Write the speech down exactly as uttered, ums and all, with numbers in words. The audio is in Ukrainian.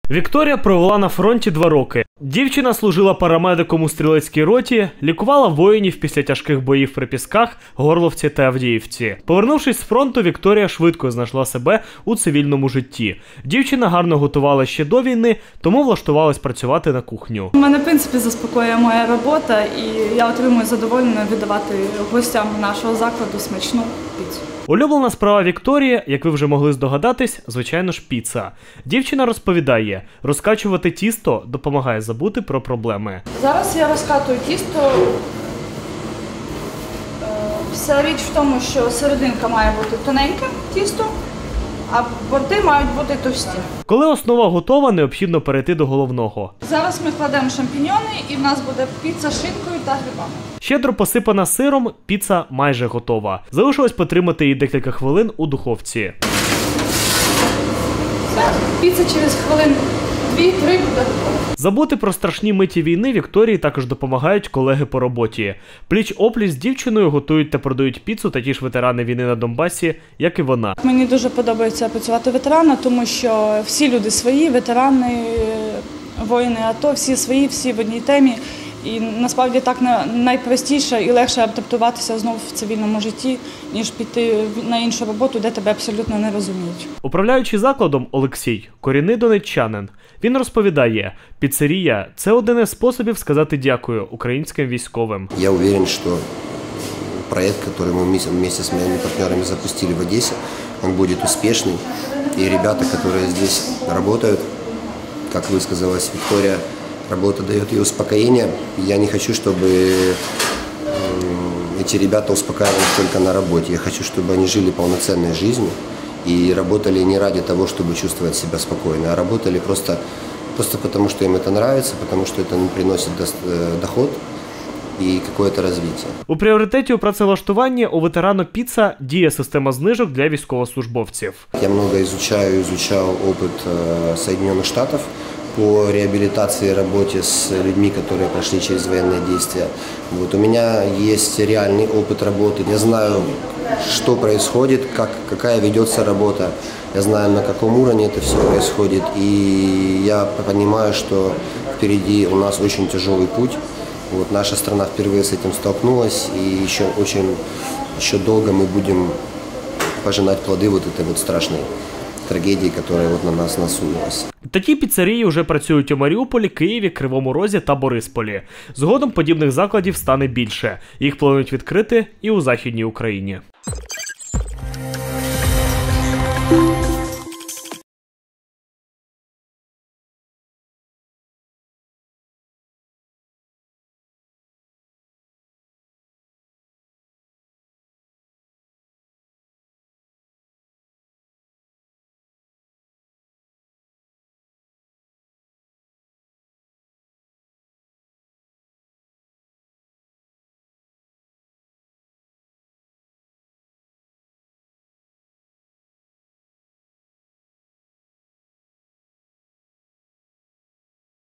Вікторія провела на фронті два роки. Дівчина служила парамедиком у стрілецькій роті, лікувала воїнів після тяжких боїв при Пісках, Горловці та Авдіївці. Повернувшись з фронту, Вікторія швидко знайшла себе у цивільному житті. Дівчина гарно готувала ще до війни, тому влаштувалась працювати на кухню. Мене, в принципі, заспокоює моя робота, і я отримую задоволення віддавати гостям нашого закладу смачну піцу. Улюблена справа Вікторії, як ви вже могли здогадатись, звичайно ж піца. Дівчина розповідає, розкачувати тісто допомагає забути про проблеми. Зараз я розкатую тісто. Вся річ в тому, що серединка має бути тоненьким тістом, а борти мають бути товсті. Коли основа готова, необхідно перейти до головного. Зараз ми кладемо шампіньйони, і в нас буде піца з шинкою та грибами. Щедро посипана сиром, піца майже готова. Залишилось потримати її декілька хвилин у духовці. Все, піца через хвилин дві-три буде готова. Забути про страшні миті війни Вікторії також допомагають колеги по роботі. Пліч-опліч з дівчиною готують та продають піцу такі ж ветерани війни на Донбасі, як і вона. Мені дуже подобається працювати ветерана, тому що всі люди свої, ветерани, воїни АТО, всі свої, всі в одній темі. І насправді так найпростіше і легше адаптуватися знову в цивільному житті, ніж піти на іншу роботу, де тебе абсолютно не розуміють. Управляючий закладом Олексій – корінний донеччанин. Він розповідає, піцерія – це один із способів сказати дякую українським військовим. Я уверен, що проект, який ми вместе з моїми партнерами запустили в Одесі, він буде успішний. І ребята, які здесь працюють, як висказалась Вікторія, работа дает ей успокоение. Я не хочу, чтобы эти ребята успокаивались только на работе. Я хочу, чтобы они жили полноценной жизнью и работали не ради того, чтобы чувствовать себя спокойно, а работали просто, просто потому, что им это нравится, потому что это приносит доход і якесь розвиток. У пріоритеті у працевлаштуванні у ветерану піца діє система знижок для військовослужбовців. Я много изучаю, изучал опыт Соединенных Штатов по реабилитации и работе с людьми, которые прошли через военные действия. Вот у меня есть реальный опыт работы. Я знаю, что происходит, как, какая ведется работа. Я знаю, на каком уровне это все происходит. И я понимаю, что впереди у нас очень тяжелый путь. Вот наша страна впервые с этим столкнулась, и еще очень еще долго мы будем пожинать плоды вот этой вот страшной трагедії, яка от на нас насунулася. Такі піцерії вже працюють у Маріуполі, Києві, Кривому Розі та Борисполі. Згодом подібних закладів стане більше. Їх планують відкрити і у Західній Україні.